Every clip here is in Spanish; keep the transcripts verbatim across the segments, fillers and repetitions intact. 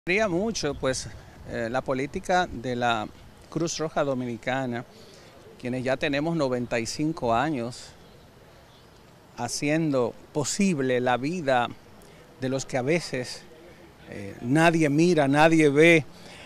Quería mucho, pues, eh, la política de la Cruz Roja Dominicana, quienes ya tenemos noventa y cinco años haciendo posible la vida de los que a veces eh, nadie mira, nadie ve,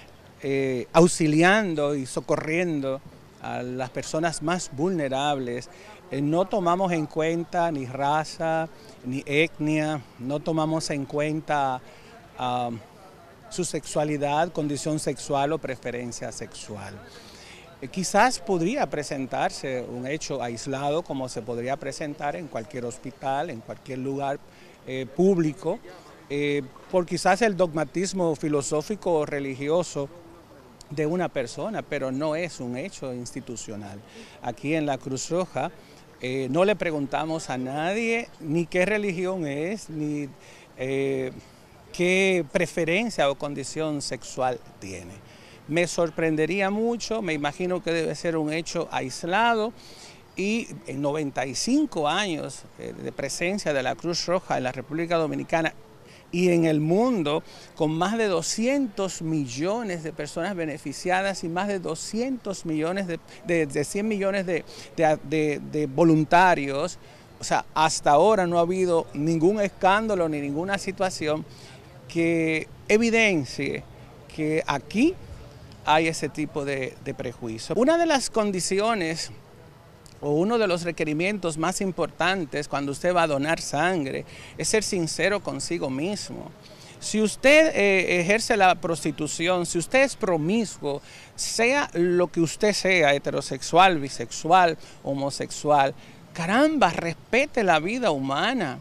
eh, auxiliando y socorriendo a las personas más vulnerables. Eh, no tomamos en cuenta ni raza, ni etnia, no tomamos en cuenta uh, su sexualidad, condición sexual o preferencia sexual. Eh, quizás podría presentarse un hecho aislado como se podría presentar en cualquier hospital, en cualquier lugar eh, público, eh, por quizás el dogmatismo filosófico o religioso de una persona, pero no es un hecho institucional. Aquí en la Cruz Roja eh, no le preguntamos a nadie ni qué religión es, ni eh, qué preferencia o condición sexual tiene. Me sorprendería mucho, me imagino que debe ser un hecho aislado, y en noventa y cinco años de presencia de la Cruz Roja en la República Dominicana y en el mundo, con más de doscientos millones de personas beneficiadas y más de doscientos millones, de, de, de cien millones de, de, de, de voluntarios, o sea, hasta ahora no ha habido ningún escándalo ni ninguna situación que evidencie que aquí hay ese tipo de, de prejuicio. Una de las condiciones o uno de los requerimientos más importantes cuando usted va a donar sangre es ser sincero consigo mismo. Si usted eh, ejerce la prostitución, si usted es promiscuo, sea lo que usted sea, heterosexual, bisexual, homosexual, caramba, respete la vida humana.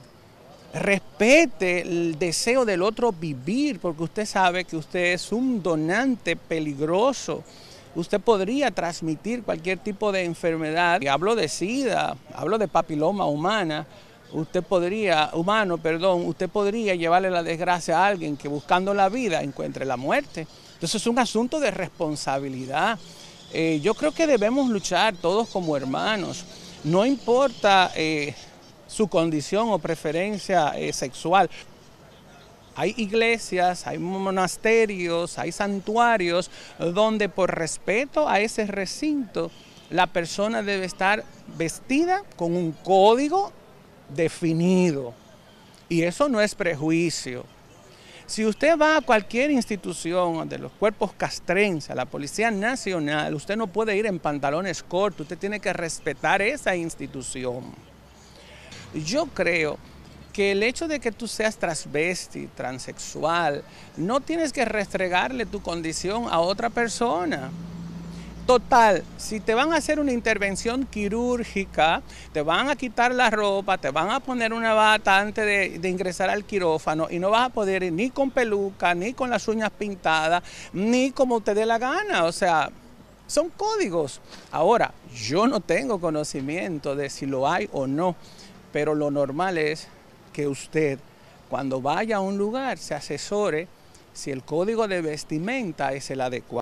Respete el deseo del otro vivir, porque usted sabe que usted es un donante peligroso. Usted podría transmitir cualquier tipo de enfermedad. Y hablo de SIDA, hablo de papiloma humana. Usted podría, humano, perdón, usted podría llevarle la desgracia a alguien que buscando la vida encuentre la muerte. Entonces es un asunto de responsabilidad. Eh, yo creo que debemos luchar todos como hermanos. No importa eh, su condición o preferencia eh, sexual. Hay iglesias, hay monasterios, hay santuarios donde por respeto a ese recinto la persona debe estar vestida con un código definido. Y eso no es prejuicio. Si usted va a cualquier institución de los cuerpos castrenses, a la Policía Nacional, usted no puede ir en pantalones cortos, usted tiene que respetar esa institución. Yo creo que el hecho de que tú seas transvesti, transexual, no tienes que restregarle tu condición a otra persona. Total, si te van a hacer una intervención quirúrgica, te van a quitar la ropa, te van a poner una bata antes de, de ingresar al quirófano y no vas a poder ir ni con peluca, ni con las uñas pintadas, ni como te dé la gana. O sea, son códigos. Ahora, yo no tengo conocimiento de si lo hay o no, pero lo normal es que usted, cuando vaya a un lugar, se asesore si el código de vestimenta es el adecuado.